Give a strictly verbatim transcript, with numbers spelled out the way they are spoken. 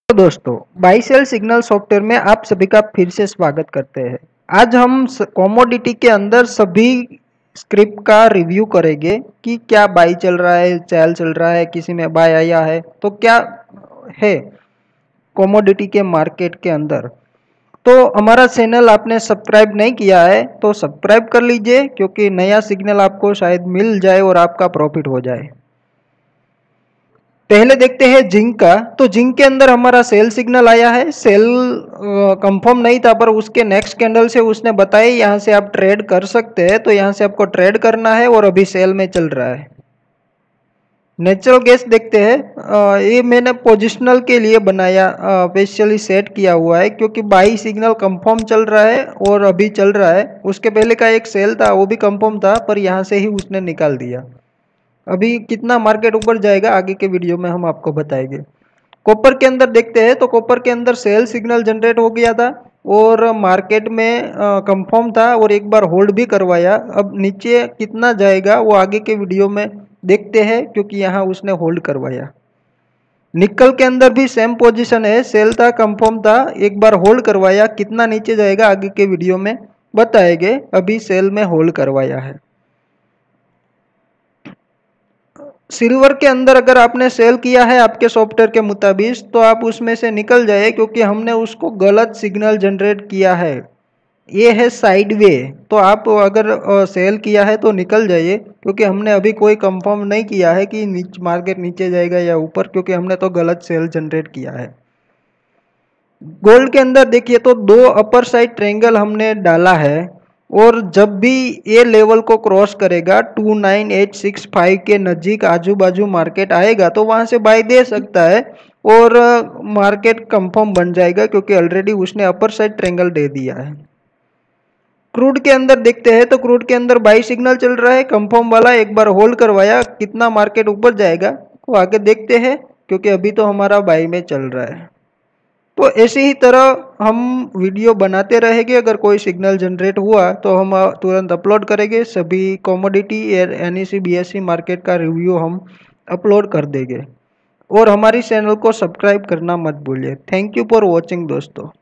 तो दोस्तों, by cell signal software में आप सभी का फिर से स्वागत करते हैं। आज हम कमोडिटी के अंदर सभी स्क्रिप्ट का रिव्यू करेंगे कि क्या बाई चल रहा है, सेल चल रहा है, किसी में बाय आया है, तो क्या है कमोडिटी के मार्केट के अंदर। तो हमारा चैनल आपने सब्सक्राइब नहीं किया है तो सब्सक्राइब कर लीजिए, क्योंकि नया सिग्नल आपको शायद मिल जाए और आपका प्रॉफिट हो जाए। पहले देखते हैं जिंक का। तो जिंक के अंदर हमारा सेल सिग्नल आया है। सेल कंफर्म नहीं था, पर उसके नेक्स्ट कैंडल से उसने बताया यहाँ से आप ट्रेड कर सकते हैं, तो यहाँ से आपको ट्रेड करना है और अभी सेल में चल रहा है। नेचुरल गैस देखते हैं। ये मैंने पोजिशनल के लिए बनाया, स्पेशली सेट किया हुआ है, क्योंकि बाई सिग्नल कंफर्म चल रहा है और अभी चल रहा है। उसके पहले का एक सेल था, वो भी कंफर्म था, पर यहाँ से ही उसने निकाल दिया। अभी कितना मार्केट ऊपर जाएगा आगे के वीडियो में हम आपको बताएंगे। कॉपर के अंदर देखते हैं। तो कॉपर के अंदर सेल सिग्नल जनरेट हो गया था और मार्केट में कंफर्म था और एक बार होल्ड भी करवाया। अब नीचे कितना जाएगा वो आगे के वीडियो में देखते हैं, क्योंकि यहाँ उसने होल्ड करवाया। निकल के अंदर भी सेम पोजीशन है, सेल था, कंफर्म था, एक बार होल्ड करवाया। कितना नीचे जाएगा आगे के वीडियो में बताएंगे। अभी सेल में होल्ड करवाया है। सिल्वर के अंदर अगर आपने सेल किया है आपके सॉफ्टवेयर के मुताबिक, तो आप उसमें से निकल जाए, क्योंकि हमने उसको गलत सिग्नल जनरेट किया है। ये है साइडवे। तो आप अगर सेल किया है तो निकल जाइए, क्योंकि हमने अभी कोई कंफर्म नहीं किया है कि नीचे मार्केट नीचे जाएगा या ऊपर, क्योंकि हमने तो गलत सेल जनरेट किया है। गोल्ड के अंदर देखिए तो दो अपर साइड ट्रायंगल हमने डाला है, और जब भी ये लेवल को क्रॉस करेगा two nine eight six five के नज़दीक आजू बाजू मार्केट आएगा, तो वहां से बाय दे सकता है और मार्केट कंफर्म बन जाएगा, क्योंकि ऑलरेडी उसने अपर साइड ट्रायंगल दे दिया है। क्रूड के अंदर देखते हैं। तो क्रूड के अंदर बाई सिग्नल चल रहा है, कंफर्म वाला, एक बार होल्ड करवाया। कितना मार्केट ऊपर जाएगा वो आगे देखते हैं, क्योंकि अभी तो हमारा बाई में चल रहा है। तो ऐसे ही तरह हम वीडियो बनाते रहेंगे। अगर कोई सिग्नल जनरेट हुआ तो हम तुरंत अपलोड करेंगे। सभी commodity N E C B S E market review रिव्यू हम अपलोड कर देंगे। और हमारी चैनल को सब्सक्राइब करना मत भूलिए। थैंक यू फॉर वॉचिंग दोस्तों।